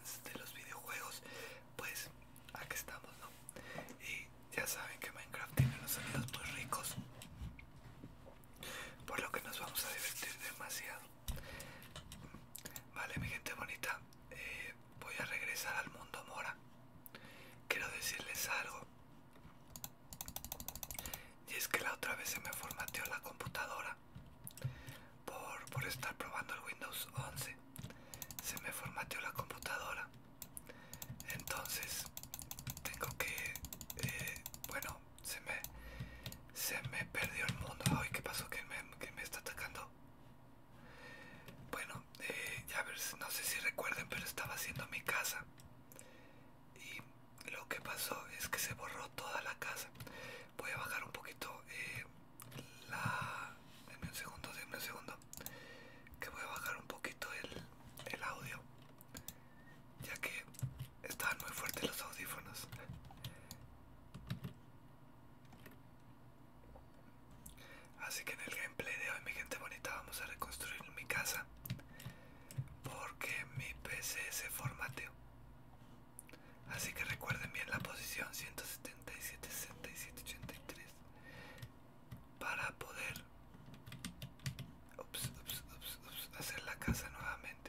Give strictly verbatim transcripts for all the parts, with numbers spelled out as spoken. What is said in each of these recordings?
fans de los videojuegos, pues aquí estamos, ¿no? Y ya saben que Minecraft tiene unos sonidos muy ricos, por lo que nos vamos a divertir demasiado. Vale, mi gente bonita, eh, voy a regresar al mundo Mora. Quiero decirles algo, y es que la otra vez se me formateó la computadora por, por estar probando el Windows once. Se me formateó la computadora, entonces tengo que, eh, bueno, se me, se me perdió el mundo. Ay, ¿qué pasó? ¿Quién me, quién me está atacando? Bueno, eh, ya ver, no sé si recuerden, pero estaba haciendo mi casa y lo que pasó es que se borró toda la casa. Voy a bajar un poquito eh, la... Denme un segundo, denme un segundo, que voy a bajar un poquito el, el audio, ya que estaban muy fuertes los audífonos. Así que en el gameplay de hoy, mi gente bonita, vamos a reconstruir mi casa porque mi P C se formateó. Así que recuerden bien la posición ciento setenta y siete, sesenta y siete, ochenta y tres para poder ups, ups, ups, ups, hacer la casa nuevamente.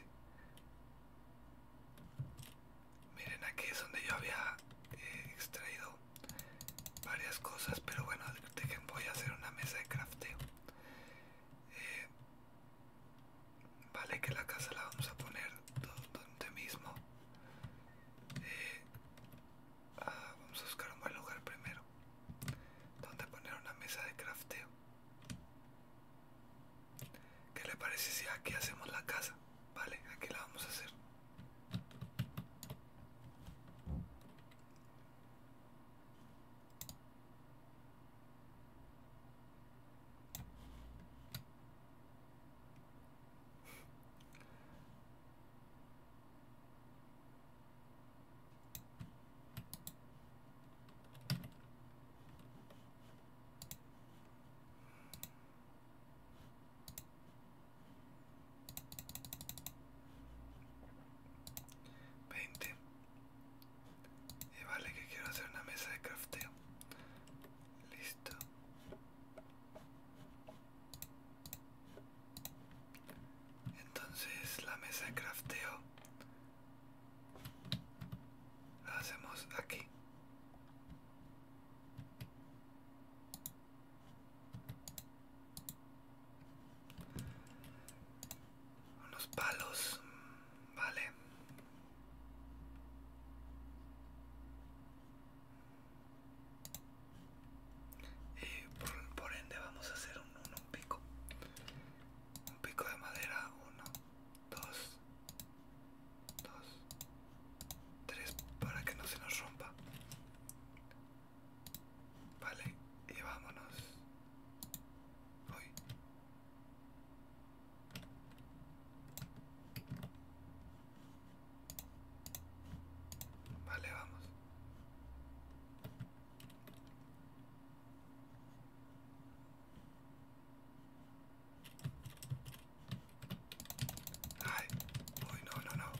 Miren, aquí es donde yo había eh, extraído varias cosas, pero bueno, dejen, voy a hacer una mesa de crafteo. Eh, vale, que la casa la vamos a poner donde mismo. Eh, ah, vamos a buscar un buen lugar primero donde poner una mesa de crafteo. ¿Qué le parece si aquí hacemos la casa? Vale, aquí la vamos a hacer. veinte. Y vale, que quiero hacer una mesa de crafteo. Listo. Entonces la mesa de crafteo la hacemos aquí. Unos palos, vale. Y por, por ende vamos a hacer un, un, un pico. Un pico de madera. Uno, dos, dos, tres, para que no se nos rompa. Vale, y vámonos. Uy. Vale, vamos. Ay, uy, no, no, no.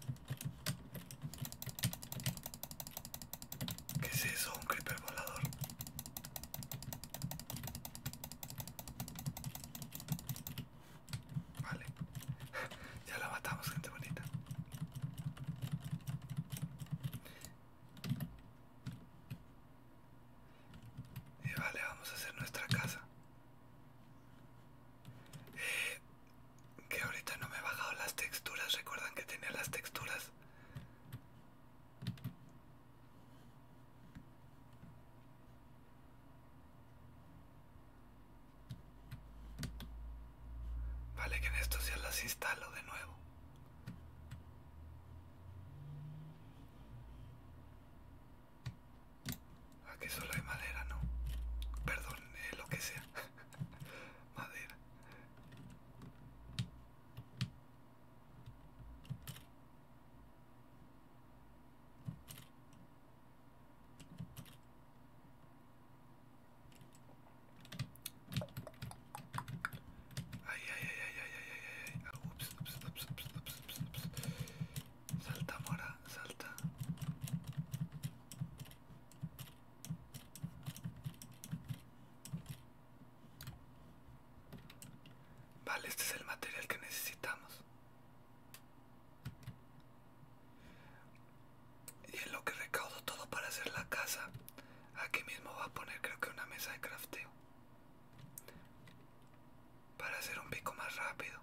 ¿Qué es eso? Un creeper volador. Vale. Ya la matamos, gente bonita. Y vale, vamos a hacer nuestra casa. Eh, que ahorita no me he bajado las texturas. ¿Recuerdan que tenía las texturas? Vale, que en estos ya las instalo de nuevo. Aquí solo hay madera, ¿no? Perdón, eh, lo que sea. Madera. Ay, ay, ay, ay, ay, ay, ay, ay. Ups, ups, ups, ups, ups, ups, ups. Salta, mora, salta. mismo voy a poner creo que una mesa de crafteo para hacer un pico más rápido.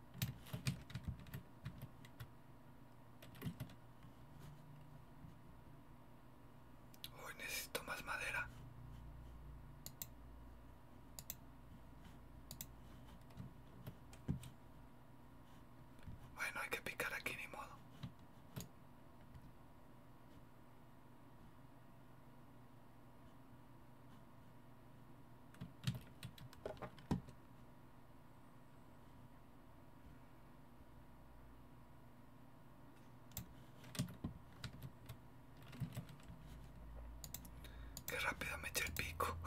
Uy, necesito más madera. Bueno, hay que picar aquí, ni modo. Qué rápido me eché el pico.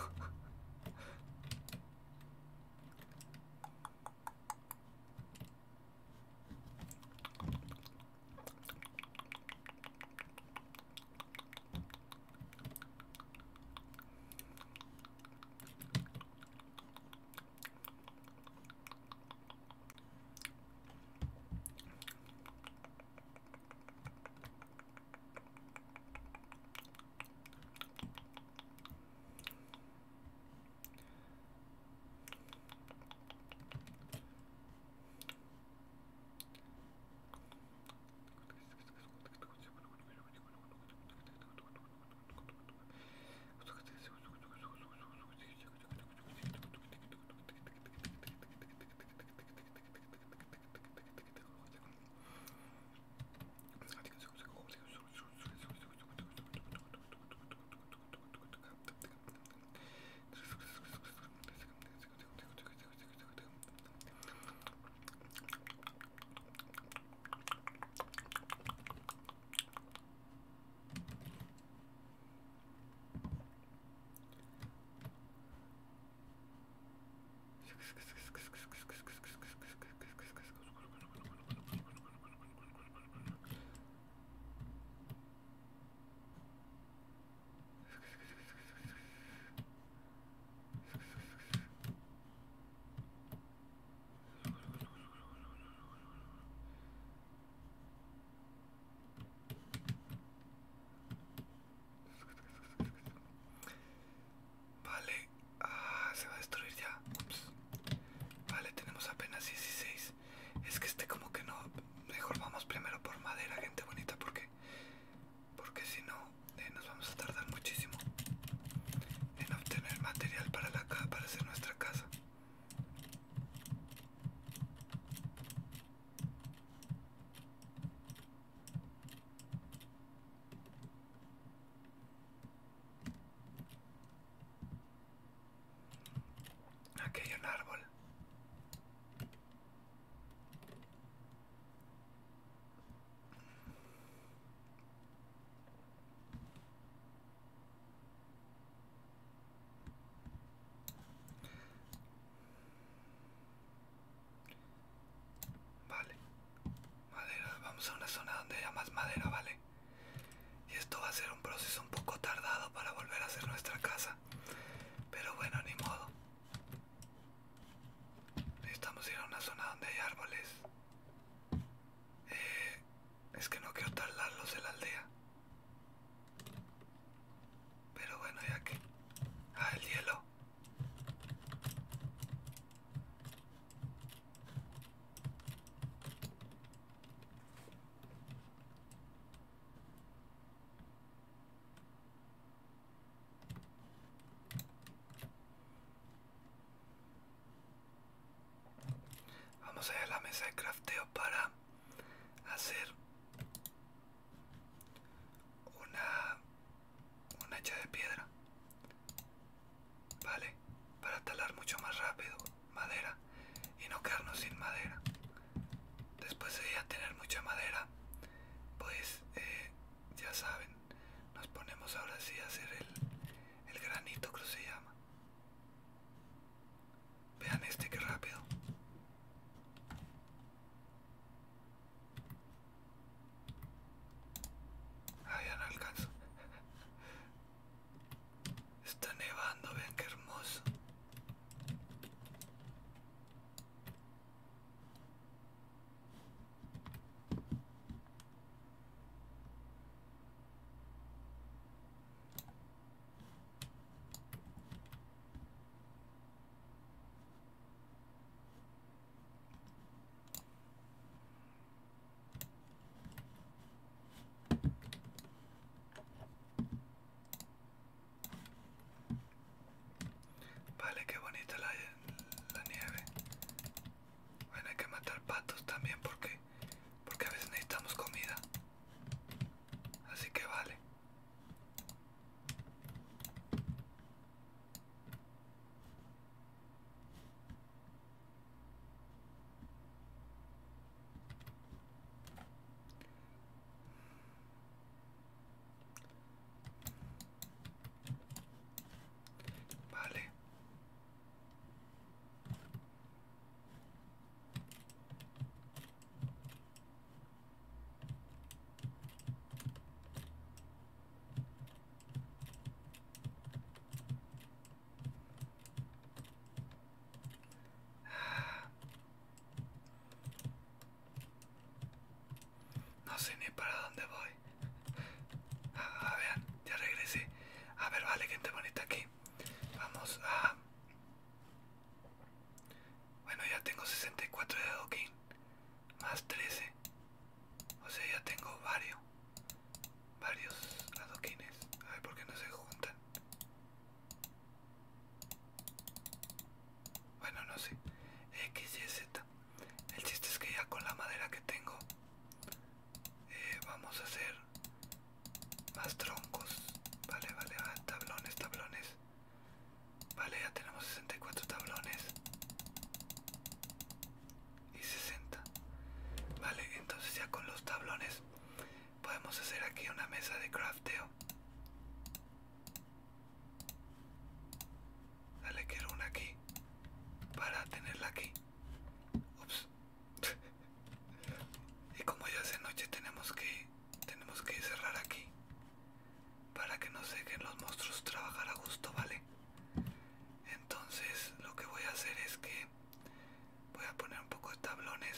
Vale, ah, se va a destruir ya. Ups. Vale, tenemos apenas dieciséis. Es que este como que no. Mejor vamos primero por madera, gente bonita, porque porque si no eh, nos vamos a tardar muchísimo en obtener material para la ca- para hacer nuestra casa. Aquí hay un árbol. Vale, madera. Vamos a una zona donde haya más madera, ¿vale? Y esto va a ser un proceso un poco tardado para volver a hacer nuestra casa. Pero bueno, ni modo. Necesitamos ir a una zona donde hay árboles. Eh, es que no quiero talarlos de la aldea. Pero bueno, ya que... Ah, el hielo. Vamos a ir a la mesa de crafteo para hacer una, una hacha de piedra. Vale, para talar mucho más rápido madera y no quedarnos sin madera. Después de ya tener mucha madera, pues eh, ya saben, nos ponemos ahora sí a hacer el, el granito, creo que se llama. Vean este que rápido. así que vale. Vale. No sé ni para dónde voy. A, a ver, ya regresé. A ver, vale, gente bonita aquí. Vamos a... Bueno, ya tengo sesenta y cuatro de adoquín. Más trece. O sea, ya tengo varios. Varios adoquines. A ver, ¿por qué no se juntan? Bueno, no sé. X, Y, Z. El chiste es que ya con la madera que tengo eh, vamos a hacer más troncos. Vale, vale, ah, tablones, tablones. Vale, ya tenemos sesenta y cuatro tablones. Y sesenta. Vale, entonces ya con los tablones podemos hacer aquí una mesa de crafteo. Dale, quiero una aquí para tenerla aquí. Ups. Y como ya es de noche tenemos que tenemos que cerrar aquí para que nos dejen los monstruos trabajar a gusto, ¿vale? Entonces lo que voy a hacer es que voy a poner un poco de tablones.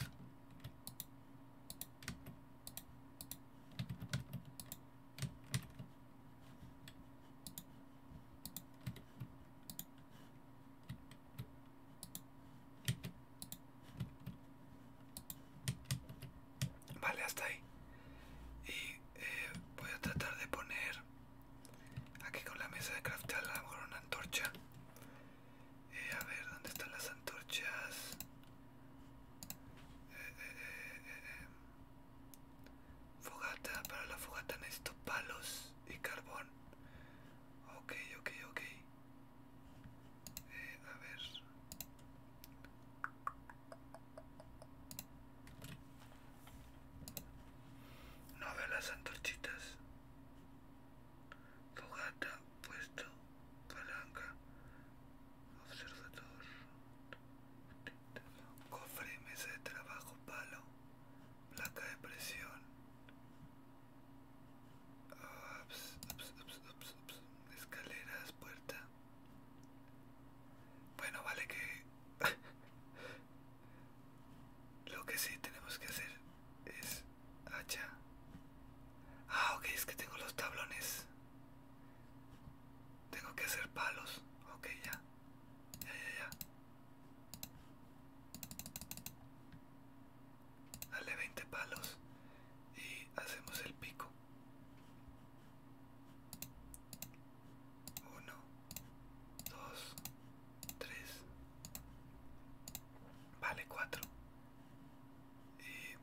Vale, hasta ahí. Y eh, voy a tratar de poner aquí con la mesa de craftear a lo mejor una antorcha. Eh, a ver, ¿dónde están las antorchas? Eh, eh, eh, eh. Fogata, para la fogata necesito palos y carbón. Ok, ok, ok. Eh, a ver. No veo las antorchitas. Fogata, puesto, palanca, observador, cofre, mesa de trabajo, palo, placa de presión, ups, ups, ups, ups, ups, escaleras, puerta. Bueno, vale que lo que sí tenemos que hacer es hacha. Ah, ok, es que tengo los tablones. Tengo que hacer palos. Ok, ya. Ya, ya, ya. Dale veinte palos y hacemos el pico. Uno, dos, tres. Vale, cuatro. Y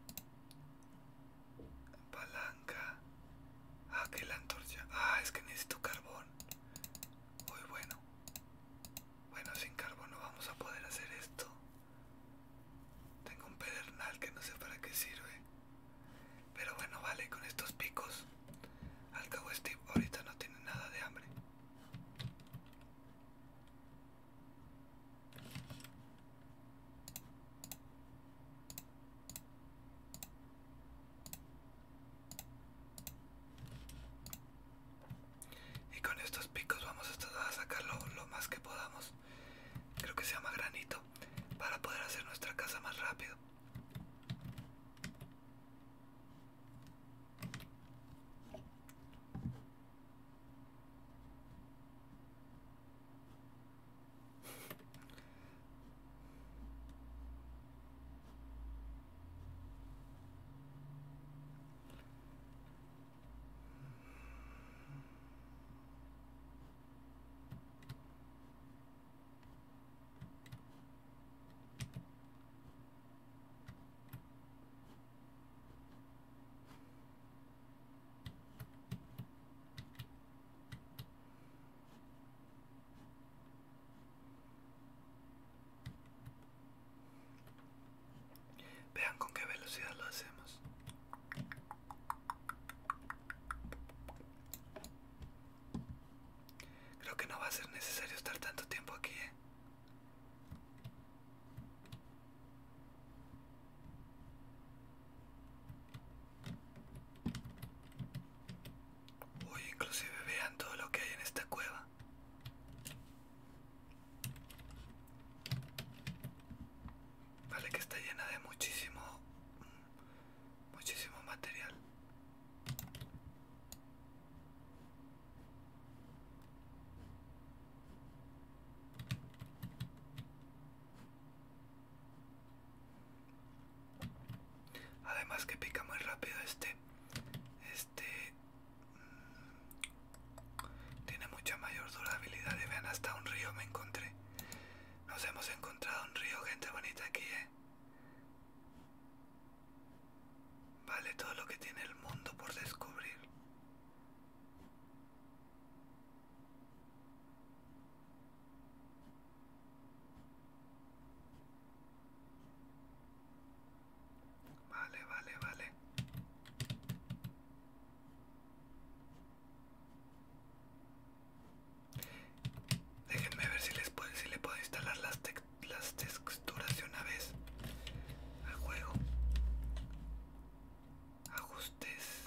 palanca. Ah, que la antorcha. Ah, es que necesito carbón. Muy bueno. Bueno, sin carbón no vamos a poder hacer esto. Tengo un pedernal que no sé para qué sirve. Pero bueno, vale, con estos picos. Al cabo Steve ahorita no tiene nada de hambre. Y a ser necesario estar tanto tiempo aquí, ¿eh? Uy, inclusive vean todo lo que hay en esta cueva. Vale, que está llena de muchísimo, muchísimo material. Además que pica muy rápido este. Este mmm, tiene mucha mayor durabilidad. Y vean, hasta un río me encontré. Nos hemos encontrado un río, gente bonita, aquí, ¿eh? Vale, todo lo que tiene el mundo por descubrir. Vale, vale, vale. Déjenme ver si les puedo, si le puedo instalar las, te las texturas de una vez al juego. Ajustes.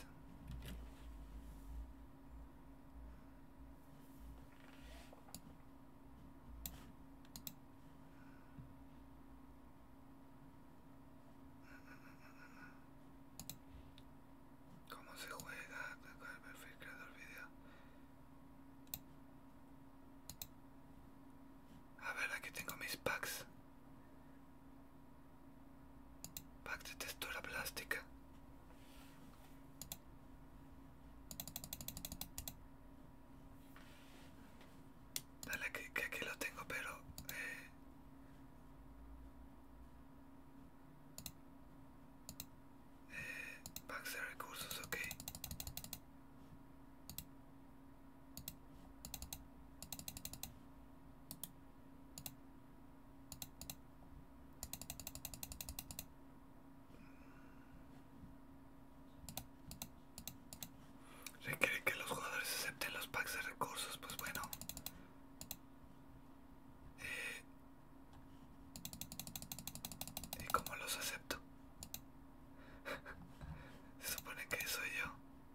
¿Cómo se juega? Perfil creador video. A ver, aquí tengo mis packs. Pack de textura plástica. Dale, que, que aquí lo tengo, pero... Eh, eh, packs de recursos, ok. Requiere que los jugadores acepten los packs de recursos, pues bueno. Eh, ¿Y cómo los acepto? Se supone que soy yo.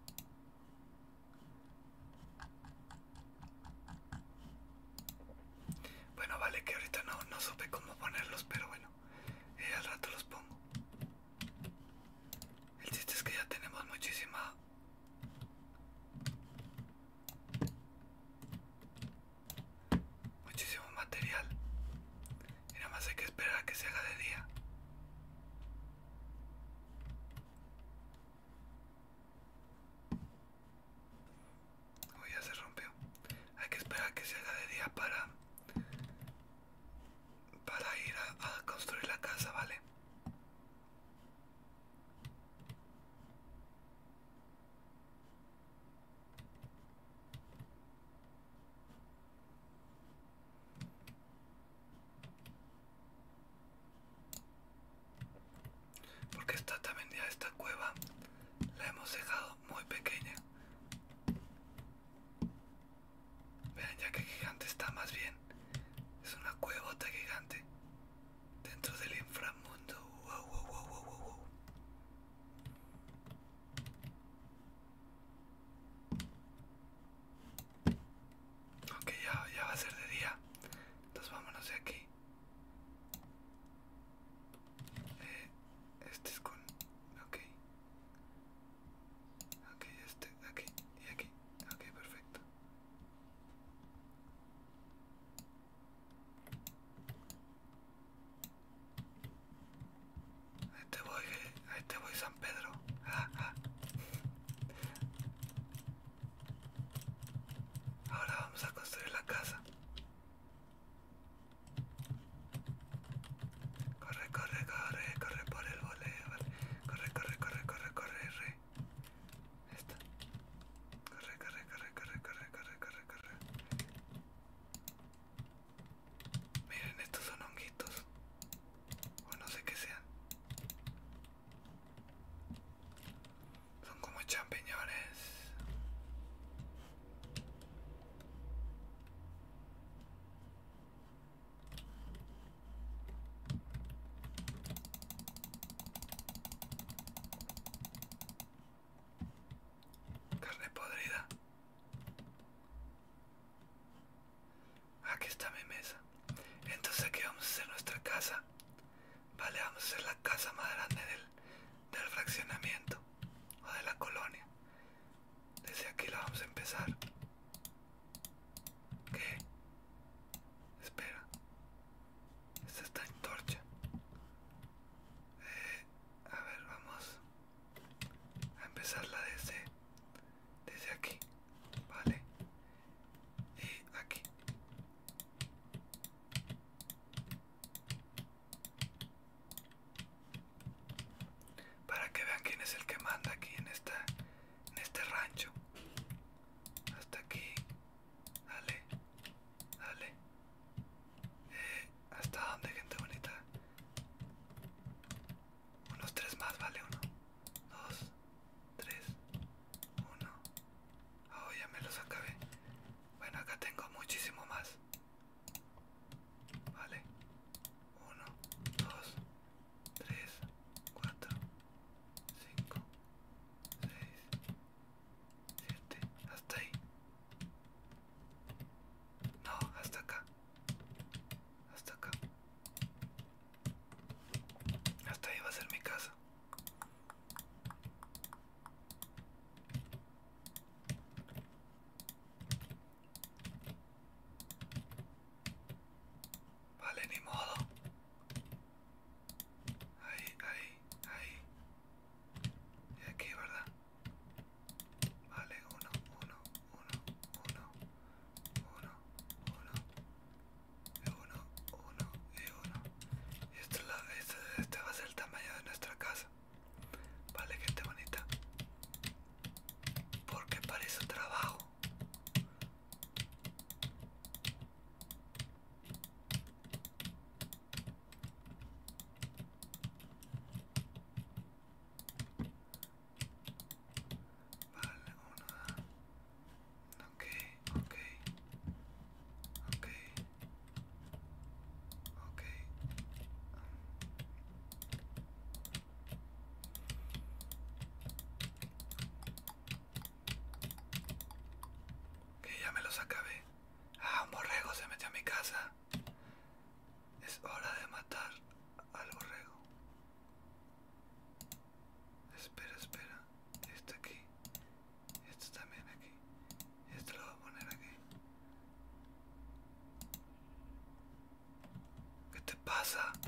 Bueno, vale, que ahorita no, no supe cómo ponerlos, pero bueno, eh, al rato los pongo. El chiste es que ya tenemos muchísima... muchísimo material. Y nada más hay que esperar a que se haga de día. Uy, ya se rompió. Hay que esperar a que se haga de día para... para ir a, a construir la casa, ¿vale? Porque está también ya esta cueva. La hemos dejado muy pequeña. Vean ya que gigante está, más bien. Es una cuevota gigante. Dentro del inframundo. Wow, wow, wow, wow, wow, wow. Ok, ya, ya va a ser de día. Entonces vámonos de aquí. Eh, este es con... ok. Ok, este, aquí y aquí. Ok, perfecto. Ahí te voy, eh, ahí te voy, San Pedro. Ah, ah. Ahora vamos a construir la casa. Corre, corre, corre, corre por el boulevard. Corre, corre, corre, corre, corre, re. Esta. Corre, corre, corre, corre, corre, corre, corre, corre. Miren, estos son honguitos. O no sé qué sean. Son como champiñones. aquí la vamos a empezar. ¿Qué? Espera. Esta está en torcha. Eh, a ver, vamos a empezarla desde, desde aquí. Vale. Y aquí. Para que vean quién es el que manda aquí en esta, en este rancho. Hasta aquí. Dale. Dale. Eh, ¿hasta dónde, gente bonita? Unos tres más, vale. Uno, dos, tres, uno. Oh, ya me los acabé. Bueno, acá tengo muchísimo más. Vale. Uno, dos, tres, cuatro, cinco, seis, siete. Hasta ahí. No, hasta acá. Hasta acá. Hasta ahí va a ser mi casa. Vale, ni modo. Ahí, ahí, ahí. Y aquí, ¿verdad? Vale, uno, uno, uno, uno, uno, uno, y uno, uno, y uno. Y esto es la, este, este va a ser el tamaño de nuestra casa. Vale, gente bonita. Porque para eso trabajo. Vale, uno. Ok, ok, ok, ok. Que ya me los acabé. Ah, un borrego se metió a mi casa. Es hora de matar al borrego. Espera, espera. Este aquí. Este también aquí. Este lo voy a poner aquí. ¿Qué te pasa?